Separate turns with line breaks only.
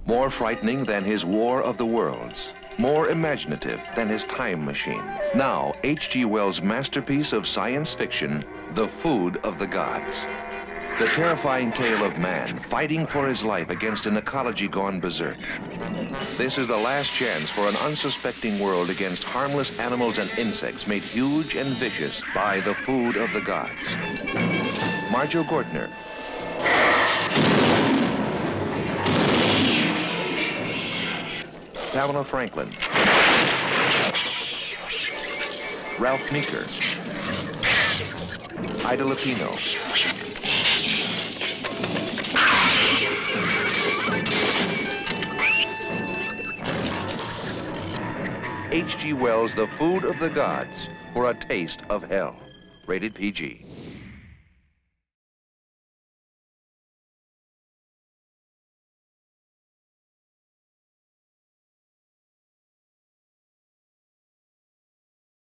More frightening than his War of the Worlds. More imaginative than his time machine. Now, H.G. Wells' masterpiece of science fiction, The Food of the Gods. The terrifying tale of man fighting for his life against an ecology gone berserk. This is the last chance for an unsuspecting world against harmless animals and insects made huge and vicious by the food of the gods. Marjo Gortner. Pamela Franklin. Ralph Meeker. Ida Lupino. H.G. Wells' The Food of the Gods, for a taste of hell. Rated PG.